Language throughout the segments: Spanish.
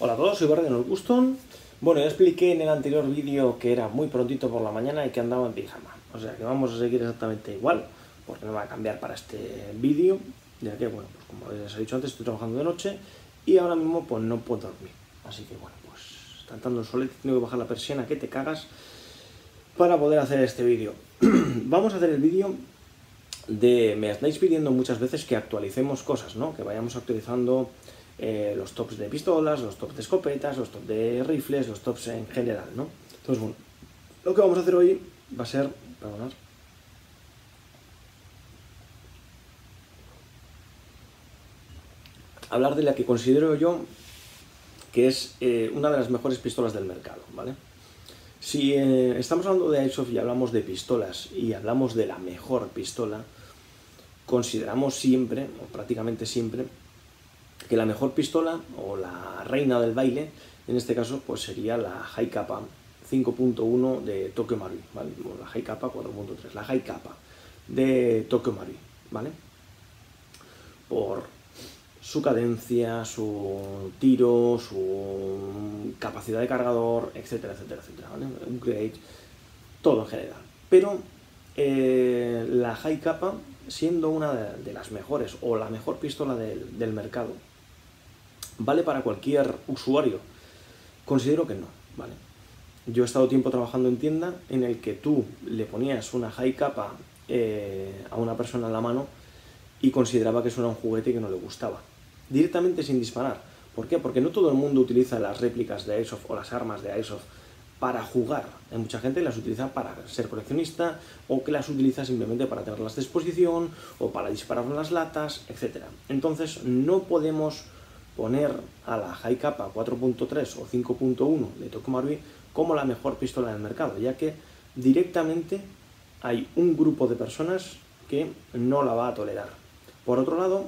Hola a todos, soy Barry de Nos Guston. Bueno, ya expliqué en el anterior vídeo que era muy prontito por la mañana y que andaba en pijama. O sea que vamos a seguir exactamente igual, porque no va a cambiar para este vídeo, ya que, bueno, pues como les he dicho antes, estoy trabajando de noche y ahora mismo pues no puedo dormir. Así que bueno, pues está entrando el sol, tengo que bajar la persiana que te cagas para poder hacer este vídeo. Vamos a hacer el vídeo de... Me estáis pidiendo muchas veces que actualicemos cosas, ¿no? Que vayamos actualizando los tops de pistolas, los tops de escopetas, los tops de rifles, los tops en general, ¿no? Entonces, bueno, lo que vamos a hacer hoy va a ser... Perdonad. Hablar de la que considero yo que es una de las mejores pistolas del mercado, ¿vale? Si estamos hablando de Airsoft y hablamos de pistolas y hablamos de la mejor pistola, consideramos siempre, o prácticamente siempre, que la mejor pistola, o la reina del baile, en este caso, pues sería la Hi-Capa 5.1 de Tokyo Marui, ¿vale? O la Hi-Capa 4.3, la Hi-Capa de Tokyo Marui, ¿vale? Por su cadencia, su tiro, su capacidad de cargador, etcétera, etcétera, etcétera, ¿vale? Un create, todo en general. Pero la Hi-Capa, siendo una de las mejores, o la mejor pistola del mercado, ¿vale para cualquier usuario? Considero que no, ¿vale? Yo he estado tiempo trabajando en tienda en el que tú le ponías una Hi-Capa a una persona en la mano y consideraba que eso era un juguete que no le gustaba. Directamente sin disparar. ¿Por qué? Porque no todo el mundo utiliza las réplicas de Airsoft o las armas de Airsoft para jugar. Hay mucha gente que las utiliza para ser coleccionista o que las utiliza simplemente para tenerlas de exposición o para disparar en las latas, etc. Entonces no podemos poner a la Hi-Capa 4.3 o 5.1 de Tokyo Marui como la mejor pistola del mercado, ya que directamente hay un grupo de personas que no la va a tolerar. Por otro lado,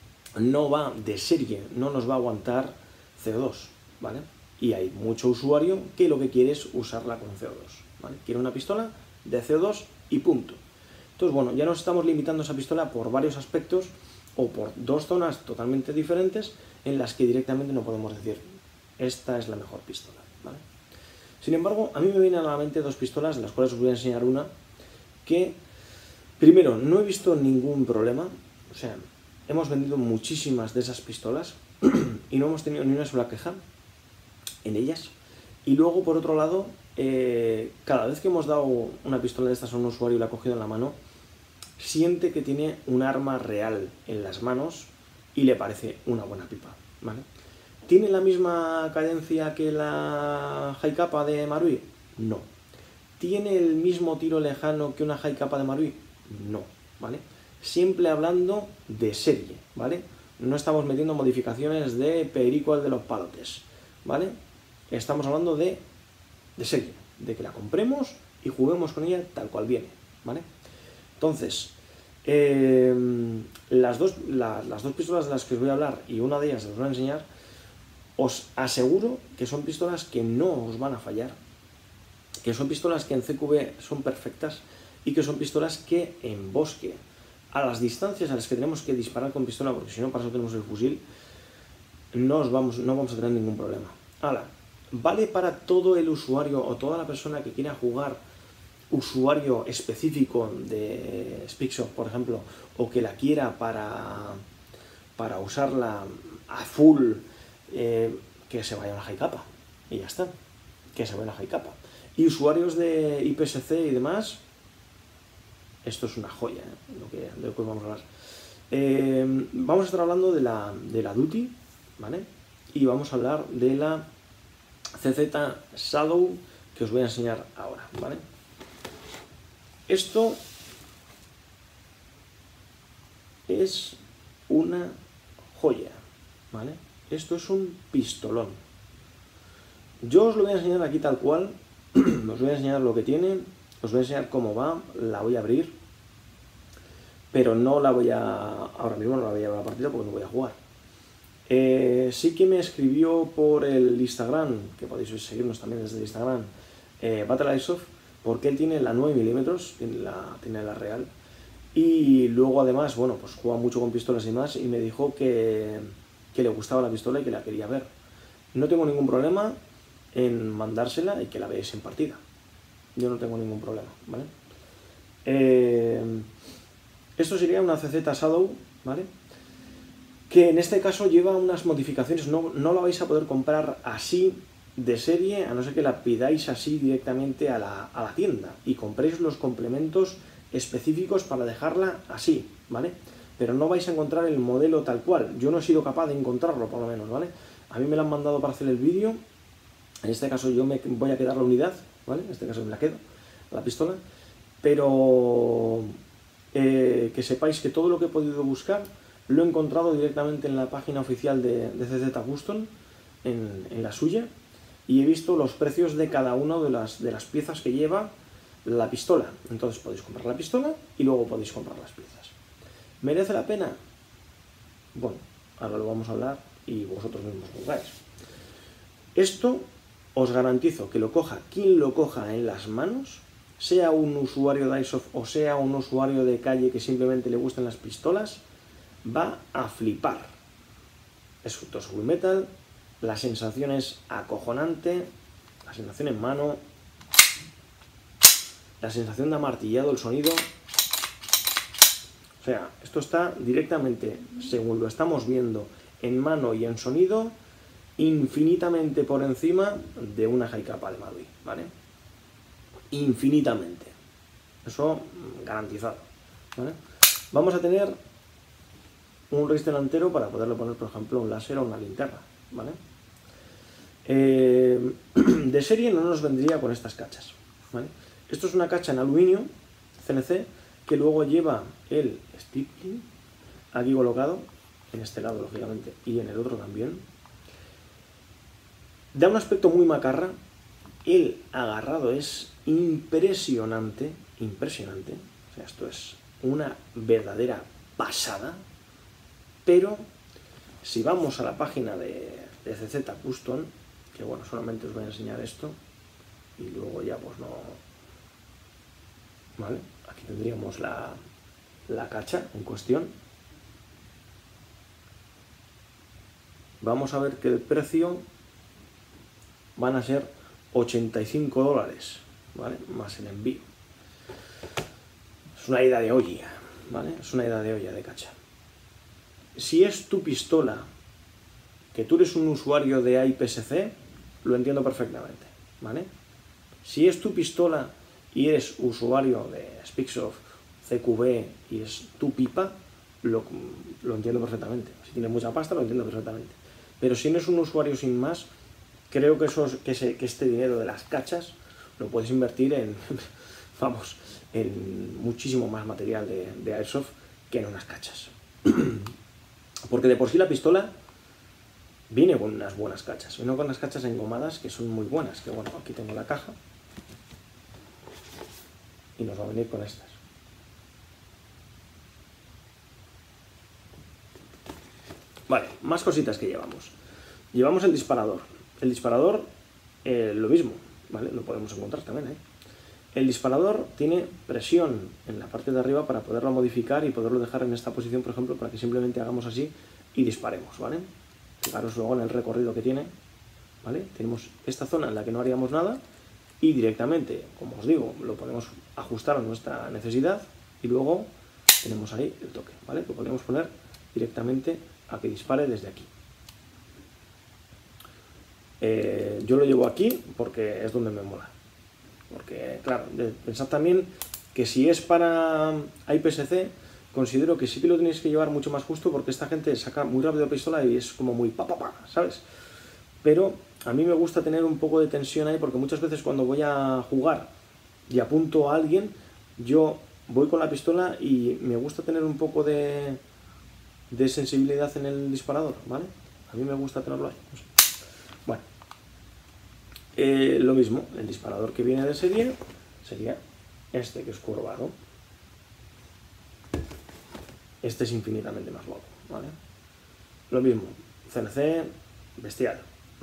no va de serie, no nos va a aguantar CO2, ¿vale? Y hay mucho usuario que lo que quiere es usarla con CO2, ¿vale? Quiere una pistola de CO2 y punto. Entonces, bueno, ya nos estamos limitando a esa pistola por varios aspectos o por dos zonas totalmente diferentes en las que directamente no podemos decir esta es la mejor pistola, ¿vale? Sin embargo, a mí me vienen a la mente dos pistolas, de las cuales os voy a enseñar una que, primero, no he visto ningún problema, o sea, hemos vendido muchísimas de esas pistolas y no hemos tenido ni una sola queja en ellas. Y luego, por otro lado, cada vez que hemos dado una pistola de estas a un usuario y la ha cogido en la mano, siente que tiene un arma real en las manos y le parece una buena pipa, ¿vale? ¿Tiene la misma cadencia que la Hi-Capa de Marui? No. ¿Tiene el mismo tiro lejano que una Hi-Capa de Marui? No, ¿vale? Siempre hablando de serie, ¿vale? No estamos metiendo modificaciones de perico de los palotes, ¿vale? Estamos hablando de serie, de que la compremos y juguemos con ella tal cual viene, ¿vale? Entonces, las dos pistolas de las que os voy a hablar y una de ellas os voy a enseñar, os aseguro que son pistolas que no os van a fallar, que son pistolas que en CQB son perfectas y que son pistolas que en bosque, a las distancias a las que tenemos que disparar con pistola, porque si no para eso tenemos el fusil, no vamos a tener ningún problema. Ahora, ¿vale para todo el usuario o toda la persona que quiera jugar usuario específico de Speakshot, por ejemplo, o que la quiera para usarla a full, que se vaya a la Hi-Capa y ya está, que se vaya a la Hi-Capa? Y usuarios de IPSC y demás, esto es una joya, de lo que vamos a hablar. Vamos a estar hablando de la Duty, ¿vale? Y vamos a hablar de la CZ Shadow, que os voy a enseñar ahora, ¿vale? Esto es una joya, ¿vale? Esto es un pistolón. Yo os lo voy a enseñar aquí tal cual, os voy a enseñar lo que tiene, os voy a enseñar cómo va, la voy a abrir, pero no la voy a... ahora mismo no la voy a llevar a la partida porque no voy a jugar. Sí que me escribió por el Instagram, que podéis seguirnos también desde el Instagram, Battle Airsoft, porque él tiene la 9 mm, tiene la real, y luego además, bueno, pues juega mucho con pistolas y más, y me dijo que le gustaba la pistola y que la quería ver. no tengo ningún problema en mandársela y que la veáis en partida. Yo no tengo ningún problema, ¿vale? Esto sería una CZ Shadow, ¿vale? Que en este caso lleva unas modificaciones, no la vais a poder comprar así de serie, a no ser que la pidáis así directamente a la tienda y compréis los complementos específicos para dejarla así, ¿vale? Pero no vais a encontrar el modelo tal cual. Yo no he sido capaz de encontrarlo, por lo menos, ¿vale? A mí me lo han mandado para hacer el vídeo. En este caso yo me voy a quedar la unidad, ¿vale? En este caso me la quedo, la pistola. Pero que sepáis que todo lo que he podido buscar lo he encontrado directamente en la página oficial de CZ Custom, en la suya, y he visto los precios de cada una de las piezas que lleva la pistola. Entonces podéis comprar la pistola y luego podéis comprar las piezas. ¿Merece la pena? Bueno, ahora lo vamos a hablar y vosotros mismos juzgáis. Esto os garantizo que lo coja quien lo coja en las manos, sea un usuario de Airsoft o sea un usuario de calle que simplemente le gusten las pistolas, va a flipar. Es fructoso Full Metal, la sensación es acojonante, la sensación en mano, la sensación de amartillado, el sonido. O sea, esto está directamente, según lo estamos viendo en mano y en sonido, infinitamente por encima de una Hi-Capa de Madrid, ¿vale? Infinitamente. Eso garantizado, ¿vale? Vamos a tener un raíz delantero para poderle poner, por ejemplo, un láser o una linterna, ¿vale? De serie no nos vendría con estas cachas, ¿vale? Esto es una cacha en aluminio CNC que luego lleva el stippling aquí colocado, en este lado lógicamente y en el otro también. Da un aspecto muy macarra, el agarrado es impresionante, impresionante, o sea, esto es una verdadera pasada, pero si vamos a la página de CZ Custom, que bueno, solamente os voy a enseñar esto y luego ya pues no, ¿vale? Aquí tendríamos la cacha en cuestión. Vamos a ver que el precio van a ser 85 dólares, ¿vale? Más el envío. Es una ida de olla, ¿vale? Es una ida de olla de cacha. Si es tu pistola, que tú eres un usuario de AIPSC, lo entiendo perfectamente, ¿vale? Si es tu pistola y eres usuario de Speaksoft, CQB y es tu pipa, lo entiendo perfectamente. Si tienes mucha pasta, lo entiendo perfectamente. Pero si no es un usuario sin más, creo que este dinero de las cachas lo puedes invertir en, vamos, en muchísimo más material de Airsoft que en unas cachas. Porque de por sí la pistola viene con unas buenas cachas, viene con unas cachas engomadas que son muy buenas, que bueno, aquí tengo la caja y nos va a venir con estas. Vale, más cositas que llevamos. Llevamos el disparador. El disparador, lo mismo, ¿vale? Lo podemos encontrar también, ¿eh? El disparador tiene presión en la parte de arriba para poderlo modificar y poderlo dejar en esta posición, por ejemplo, para que simplemente hagamos así y disparemos, ¿vale? Fijaros luego en el recorrido que tiene, ¿vale? Tenemos esta zona en la que no haríamos nada y directamente, como os digo, lo podemos ajustar a nuestra necesidad y luego tenemos ahí el toque, ¿vale? Lo podemos poner directamente a que dispare desde aquí. Yo lo llevo aquí porque es donde me mola. Porque, claro, pensad también que si es para AIPSC, considero que sí que lo tenéis que llevar mucho más justo porque esta gente saca muy rápido la pistola y es como muy pa, ¿sabes? Pero a mí me gusta tener un poco de tensión ahí porque muchas veces cuando voy a jugar y apunto a alguien, yo voy con la pistola y me gusta tener un poco de sensibilidad en el disparador, ¿vale? A mí me gusta tenerlo ahí. No sé. Bueno, lo mismo, el disparador que viene de serie sería este que es curvado. Este es infinitamente más guapo, ¿vale? Lo mismo, CNC, bestial.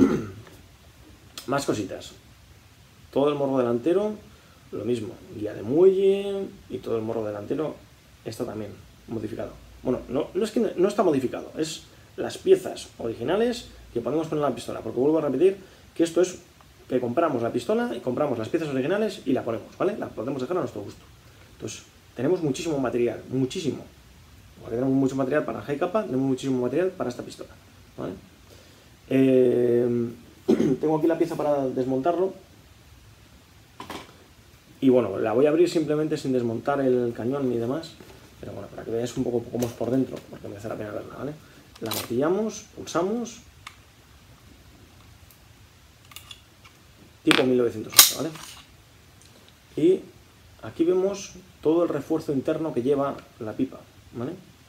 Más cositas. Todo el morro delantero, lo mismo, guía de muelle y todo el morro delantero está también modificado. Bueno, no es que no está modificado, es las piezas originales que podemos poner la pistola, porque vuelvo a repetir que esto es que compramos la pistola y compramos las piezas originales y la ponemos, ¿vale? La podemos dejar a nuestro gusto. Entonces, tenemos muchísimo material, muchísimo. Porque tenemos mucho material para high capa, tenemos muchísimo material para esta pistola, ¿vale? Tengo aquí la pieza para desmontarlo. Y bueno, la voy a abrir simplemente sin desmontar el cañón ni demás. Pero bueno, para que veáis un poco cómo es por dentro, porque merece la pena verla, ¿vale? La martillamos, pulsamos. Tipo 1908, ¿vale? Y aquí vemos todo el refuerzo interno que lleva la pipa, ¿vale?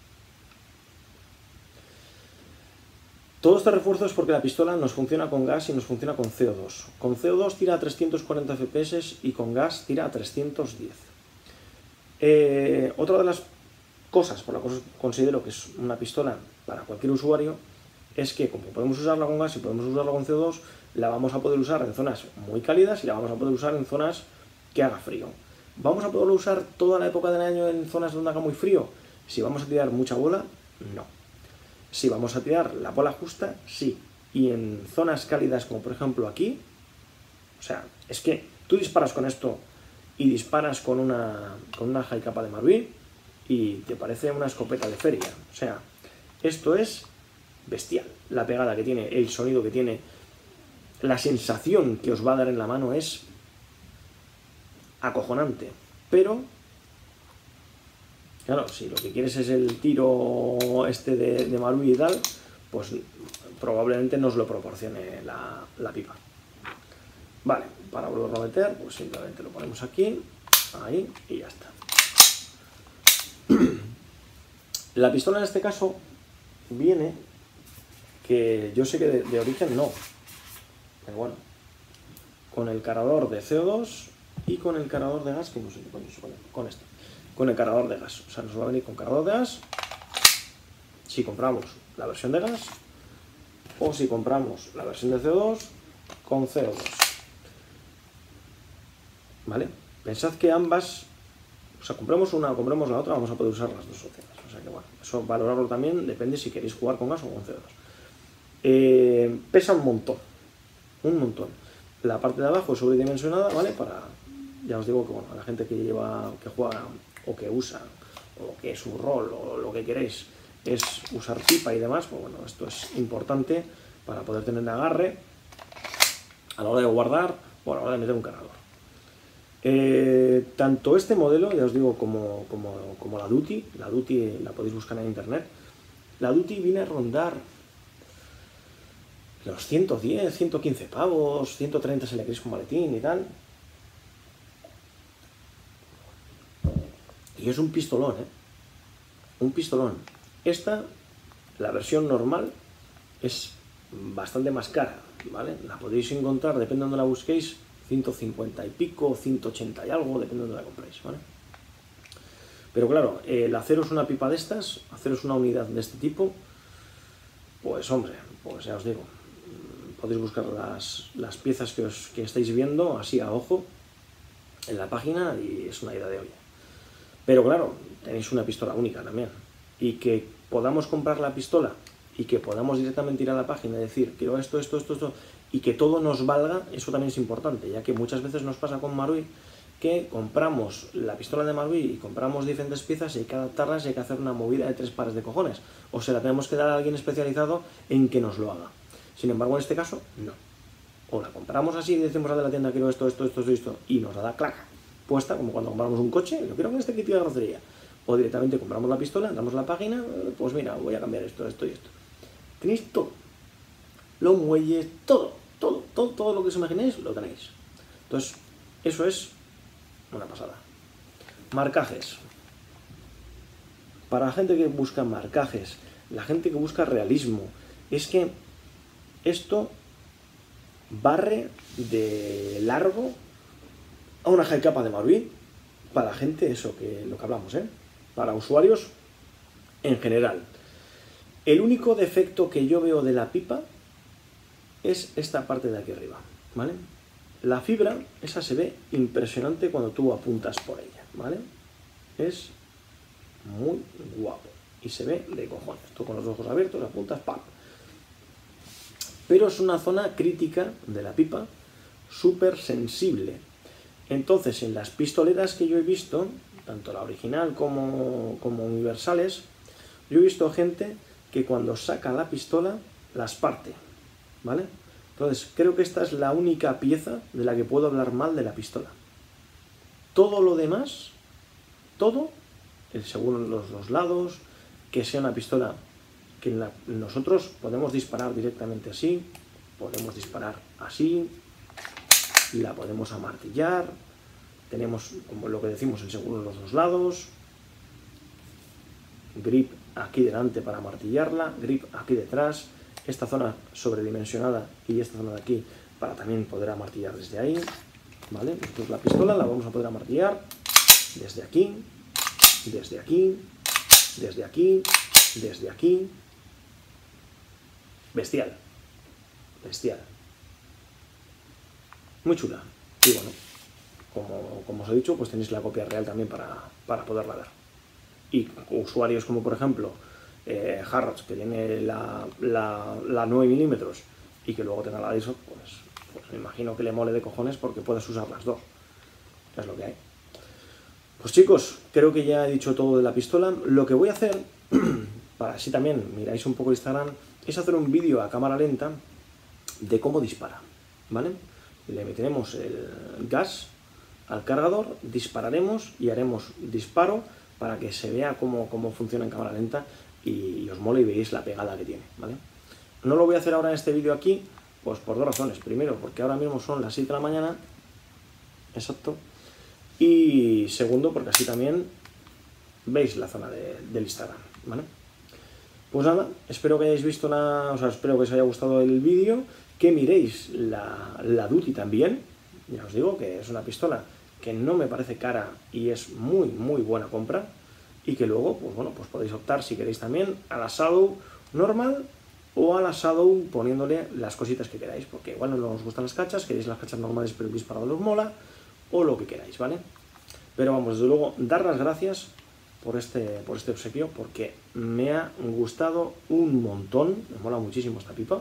Todo este refuerzo es porque la pistola nos funciona con gas y nos funciona con CO2. Con CO2 tira a 340 FPS y con gas tira a 310. Otra de las cosas por las que considero que es una pistola para cualquier usuario es que como podemos usarla con gas y podemos usarla con CO2, la vamos a poder usar en zonas muy cálidas y la vamos a poder usar en zonas que haga frío. ¿Vamos a poderlo usar toda la época del año en zonas donde haga muy frío? Si vamos a tirar mucha bola, no. Si vamos a tirar la bola justa, sí. Y en zonas cálidas como por ejemplo aquí, o sea, es que tú disparas con esto y disparas con una high capa de Marui y te parece una escopeta de feria. O sea, esto es bestial. La pegada que tiene, el sonido que tiene, la sensación que os va a dar en la mano es acojonante. Pero, claro, si lo que quieres es el tiro este de Marui y tal, pues probablemente nos lo proporcione la pipa. Vale, para volverlo a meter, pues simplemente lo ponemos aquí, ahí, y ya está. La pistola en este caso viene, que yo sé que de origen no, pero bueno, con el cargador de CO2 y con el cargador de gas, que no sé qué coño se pone, con esto, con el cargador de gas. O sea, nos va a venir con cargador de gas si compramos la versión de gas o si compramos la versión de CO2 con CO2. ¿Vale? Pensad que ambas, o sea, compremos una o compremos la otra, vamos a poder usar las dos opciones. O sea que bueno, eso valorarlo también depende si queréis jugar con gas o con CO2. Pesa un montón, un montón. La parte de abajo es sobredimensionada, ¿vale? Para, ya os digo que bueno, a la gente que lleva, que juega o que usa, o que es su rol, o lo que queréis, es usar pipa y demás, pues bueno, esto es importante para poder tener agarre a la hora de guardar o a la hora de meter un cargador. Tanto este modelo, ya os digo, como la Duty la podéis buscar en internet. La Duty viene a rondar los 110, 115 pavos, 130 si le queréis con maletín y tal. Y es un pistolón, ¿eh? Un pistolón. Esta, la versión normal, es bastante más cara, ¿vale? La podéis encontrar, depende de donde la busquéis, 150 y pico, 180 y algo, depende de donde la compréis, ¿vale? Pero claro, el acero es una pipa de estas, acero es una unidad de este tipo, pues hombre, pues ya os digo, podéis buscar las piezas que estáis viendo así a ojo en la página y es una idea de olla. Pero claro, tenéis una pistola única también. Y que podamos comprar la pistola y que podamos directamente ir a la página y decir, quiero esto, y que todo nos valga, eso también es importante, ya que muchas veces nos pasa con Marui que compramos la pistola de Marui y compramos diferentes piezas y hay que adaptarlas y hay que hacer una movida de 3 pares de cojones. O sea, la tenemos que dar a alguien especializado en que nos lo haga. Sin embargo, en este caso, no. O la compramos así y decimos a la tienda, quiero esto, y nos la da clac, puesta, como cuando compramos un coche, lo quiero con este kit de carrocería. O directamente compramos la pistola, damos la página, pues mira, voy a cambiar esto y esto. Tenéis todo. Los muelles, todo lo que os imaginéis, lo tenéis. Entonces, eso es una pasada. Marcajes. Para la gente que busca marcajes, la gente que busca realismo, es que esto barre de largo a una high capa de Marui para la gente, eso, que lo que hablamos, para usuarios en general. El único defecto que yo veo de la pipa es esta parte de aquí arriba, ¿vale? La fibra, esa se ve impresionante cuando tú apuntas por ella, ¿vale? Es muy guapo y se ve de cojones. Tú con los ojos abiertos apuntas, ¡pam! pero es una zona crítica de la pipa, súper sensible. Entonces, en las pistoleras que yo he visto, tanto la original como universales, yo he visto gente que cuando saca la pistola las parte, ¿vale? Entonces, creo que esta es la única pieza de la que puedo hablar mal de la pistola. Todo lo demás, todo, según los lados, que sea una pistola que nosotros podemos disparar directamente así, podemos disparar así, la podemos amartillar, tenemos, como lo que decimos, el seguro en los dos lados, grip aquí delante para amartillarla, grip aquí detrás, esta zona sobredimensionada y esta zona de aquí para también poder amartillar desde ahí, ¿vale? Entonces la pistola la vamos a poder amartillar desde aquí, desde aquí, desde aquí, desde aquí. Bestial, bestial. Muy chula. Y bueno, como os he dicho, pues tenéis la copia real también para poderla ver. Y usuarios como por ejemplo Harrods, que tiene la 9 milímetros y que luego tenga la ISO, pues me imagino que le mole de cojones porque puedes usar las dos. Es lo que hay. Pues chicos, creo que ya he dicho todo de la pistola. Lo que voy a hacer, para así también miráis un poco Instagram, es hacer un vídeo a cámara lenta de cómo dispara, ¿vale? Le meteremos el gas al cargador, dispararemos y haremos disparo para que se vea cómo funciona en cámara lenta y os mole y veáis la pegada que tiene, ¿vale? No lo voy a hacer ahora en este vídeo aquí, pues por dos razones. Primero, porque ahora mismo son las 7 de la mañana, exacto, y segundo, porque así también veis la zona del Instagram, ¿vale? Pues nada, espero que hayáis visto espero que os haya gustado el vídeo, que miréis la Duty también. Ya os digo que es una pistola que no me parece cara y es muy muy buena compra, y que luego, pues bueno, pues podéis optar si queréis también a la Shadow normal o a la Shadow poniéndole las cositas que queráis, porque igual no os gustan las cachas, queréis las cachas normales pero el disparado os mola, o lo que queráis, ¿vale? Pero vamos, desde luego, dar las gracias por este obsequio, porque me ha gustado un montón, me mola muchísimo esta pipa.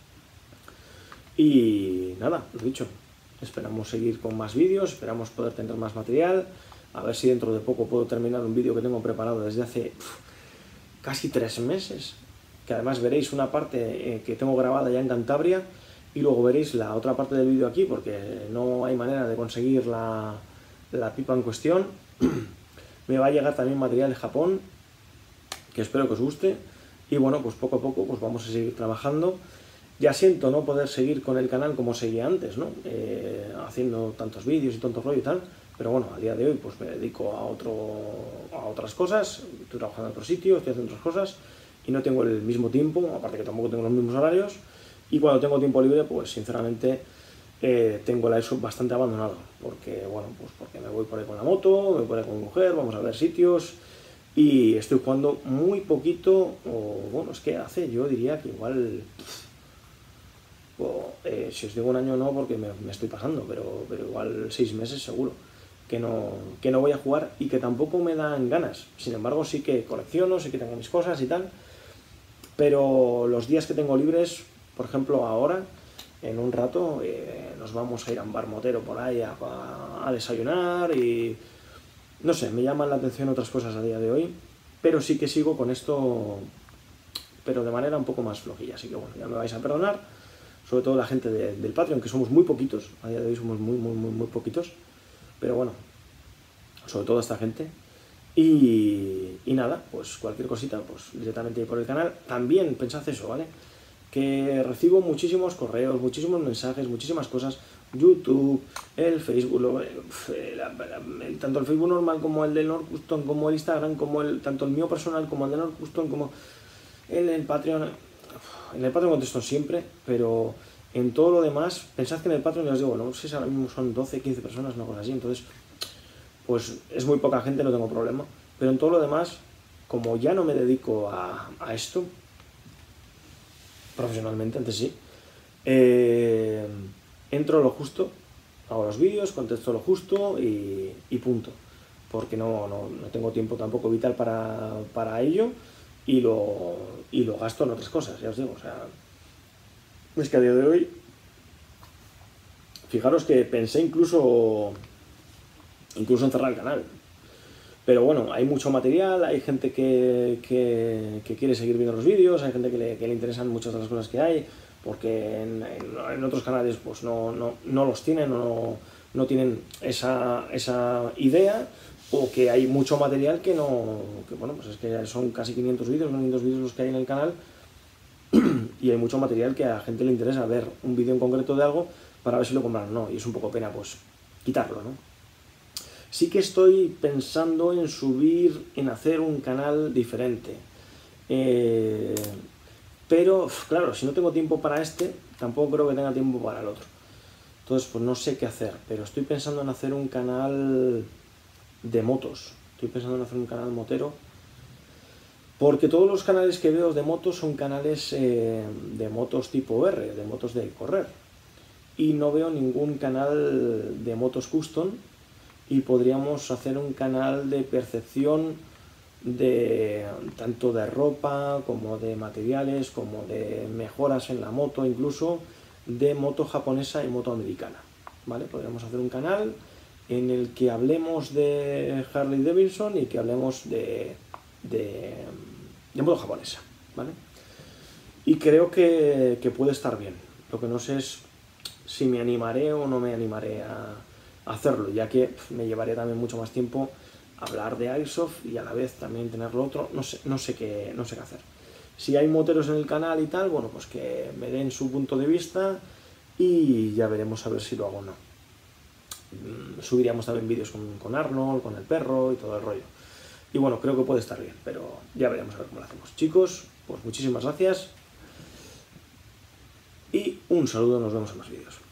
Y nada, lo dicho, esperamos seguir con más vídeos, esperamos poder tener más material, a ver si dentro de poco puedo terminar un vídeo que tengo preparado desde hace casi 3 meses, que además veréis una parte que tengo grabada ya en Cantabria, y luego veréis la otra parte del vídeo aquí, porque no hay manera de conseguir la pipa en cuestión. Me va a llegar también material de Japón, que espero que os guste, y bueno, pues poco a poco pues vamos a seguir trabajando. Ya siento no poder seguir con el canal como seguía antes, ¿no? Haciendo tantos vídeos y tanto rollo y tal, pero bueno, a día de hoy pues me dedico a otras cosas, estoy trabajando en otro sitio, estoy haciendo otras cosas, y no tengo el mismo tiempo, aparte que tampoco tengo los mismos horarios, y cuando tengo tiempo libre, pues sinceramente tengo la Airsoft bastante abandonado, porque bueno, pues porque me voy por ahí con la moto, me voy por ahí con mi mujer, vamos a ver sitios, y estoy jugando muy poquito, o bueno, es que hace, yo diría que igual, si os digo un año no, porque me estoy pasando, pero igual 6 meses seguro, que no voy a jugar y que tampoco me dan ganas. Sin embargo, sí que colecciono, sí que tengo mis cosas y tal, pero los días que tengo libres, por ejemplo ahora, en un rato nos vamos a ir a un bar motero por ahí a desayunar, y no sé, me llaman la atención otras cosas a día de hoy, pero sí que sigo con esto, pero de manera un poco más flojilla, así que bueno, ya me vais a perdonar, sobre todo la gente del Patreon, que somos muy poquitos, a día de hoy somos muy poquitos, pero bueno, sobre todo esta gente. Y nada, pues cualquier cosita, pues directamente por el canal. También pensad eso, ¿vale? Que recibo muchísimos correos, muchísimos mensajes, muchísimas cosas, YouTube, el Facebook, tanto el Facebook normal como el del North Custom, como el Instagram, como tanto el mío personal como el de North Custom, como el Patreon. En el Patreon contesto siempre, pero en todo lo demás, pensad que en el Patreon, ya os digo, no sé si ahora mismo son 12, 15 personas, una cosa así, entonces pues es muy poca gente, no tengo problema, pero en todo lo demás, como ya no me dedico a esto profesionalmente, antes sí, entro lo justo, hago los vídeos, contesto lo justo y punto, porque no tengo tiempo tampoco vital para ello, y lo gasto en otras cosas, ya os digo, o sea, es que a día de hoy, fijaros que pensé incluso en cerrar el canal. Pero bueno, hay mucho material, hay gente que quiere seguir viendo los vídeos, hay gente que le interesan muchas de las cosas que hay, porque en otros canales pues no los tienen, no tienen esa idea, o que hay mucho material que bueno, pues es que son casi 500 vídeos los que hay en el canal, y hay mucho material que a la gente le interesa ver un vídeo en concreto de algo para ver si lo compran o no, y es un poco pena pues quitarlo, ¿no? Sí que estoy pensando en hacer un canal diferente. Pero, claro, si no tengo tiempo para este, tampoco creo que tenga tiempo para el otro. Entonces, pues no sé qué hacer, pero estoy pensando en hacer un canal de motos. Estoy pensando en hacer un canal motero, porque todos los canales que veo de motos son canales de motos tipo R, de motos de correr. Y no veo ningún canal de motos custom, y podríamos hacer un canal de percepción tanto de ropa como de materiales, como de mejoras en la moto, incluso de moto japonesa y moto americana, ¿vale? Podríamos hacer un canal en el que hablemos de Harley Davidson y que hablemos de moto japonesa, ¿vale? Y creo que puede estar bien. Lo que no sé es si me animaré o no me animaré a hacerlo, ya que me llevaría también mucho más tiempo hablar de Airsoft y a la vez también tener lo otro. No sé qué hacer. Si hay moteros en el canal y tal, bueno, pues que me den su punto de vista y ya veremos a ver si lo hago o no. Subiríamos también vídeos con Arnold, con el perro y todo el rollo. Y bueno, creo que puede estar bien, pero ya veremos a ver cómo lo hacemos. Chicos, pues muchísimas gracias y un saludo, nos vemos en más vídeos.